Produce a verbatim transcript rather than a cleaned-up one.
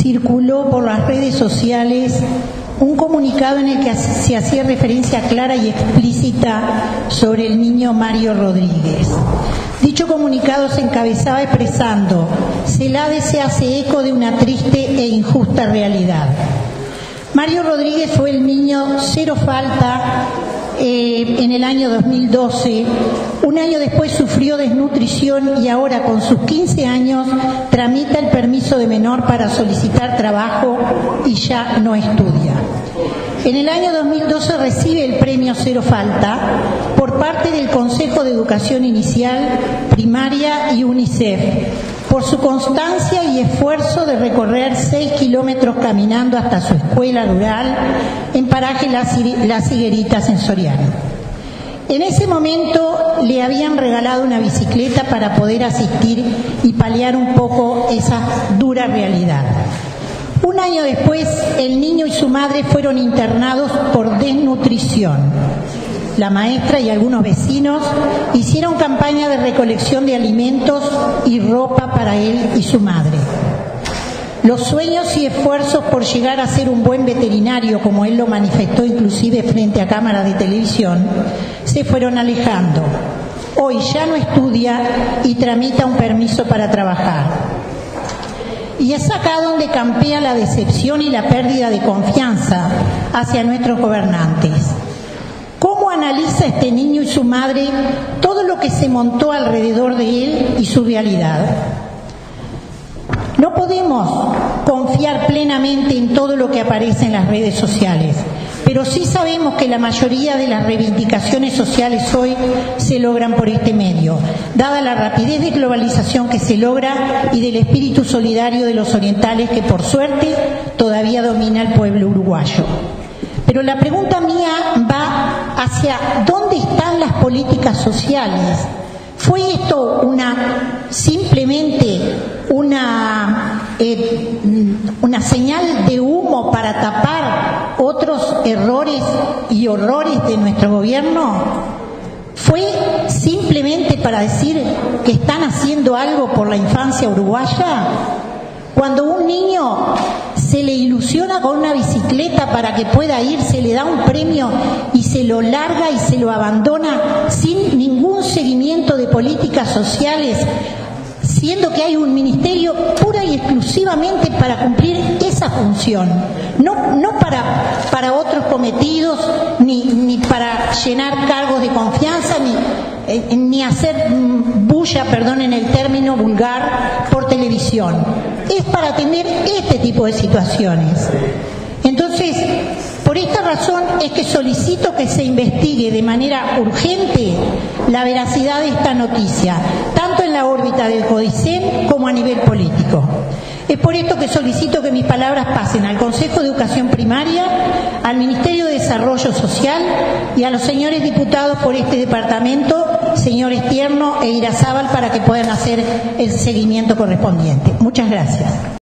circuló por las redes sociales un comunicado en el que se hacía referencia clara y explícita sobre el niño Mario Rodríguez. Dicho comunicado se encabezaba expresando: CELADE se hace eco de una triste e injusta realidad. Mario Rodríguez fue el niño cero falta eh, en el año dos mil doce. Un año después sufrió desnutrición y ahora, con sus quince años, tramita el permiso de menor para solicitar trabajo y ya no estudia. En el año dos mil doce recibe el premio Cero Falta por parte del Consejo de Educación Inicial, Primaria y UNICEF, por su constancia y esfuerzo de recorrer seis kilómetros caminando hasta su escuela rural en paraje Las Higueritas en Soriano. En ese momento le habían regalado una bicicleta para poder asistir y paliar un poco esa dura realidad. Un año después, el niño y su madre fueron internados por desnutrición. La maestra y algunos vecinos hicieron campaña de recolección de alimentos y ropa para él y su madre. Los sueños y esfuerzos por llegar a ser un buen veterinario, como él lo manifestó inclusive frente a cámaras de televisión, se fueron alejando. Hoy ya no estudia y tramita un permiso para trabajar. Y es acá donde campea la decepción y la pérdida de confianza hacia nuestros gobernantes. ¿Cómo analiza este niño y su madre todo lo que se montó alrededor de él y su realidad? No podemos confiar plenamente en todo lo que aparece en las redes sociales, pero sí sabemos que la mayoría de las reivindicaciones sociales hoy se logran por este medio, dada la rapidez de globalización que se logra y del espíritu solidario de los orientales que, por suerte, todavía domina el pueblo uruguayo. Pero la pregunta mía va hacia ¿dónde están las políticas sociales? ¿Fue esto una simplemente una, eh, una señal de humo para tapar otros errores y horrores de nuestro gobierno? ¿Fue simplemente para decir que están haciendo algo por la infancia uruguaya? Cuando un niño se le ilusiona con una bicicleta para que pueda ir, se le da un premio y se lo larga y se lo abandona sin ningún seguimiento de políticas sociales, siendo que hay un ministerio pura y exclusivamente para cumplir esa función, no, no para, para otros cometidos, ni, ni para llenar cargos de confianza, ni, eh, ni hacer bulla, perdonen el término vulgar, por televisión. Es para atender este tipo de situaciones. Entonces, por esta razón es que solicito que se investigue de manera urgente la veracidad de esta noticia, tanto en la órbita del CODICEN como a nivel político. Es por esto que solicito que mis palabras pasen al Consejo de Educación Primaria, al Ministerio de Desarrollo Social y a los señores diputados por este departamento, señores Tierno e Irazábal, para que puedan hacer el seguimiento correspondiente. Muchas gracias.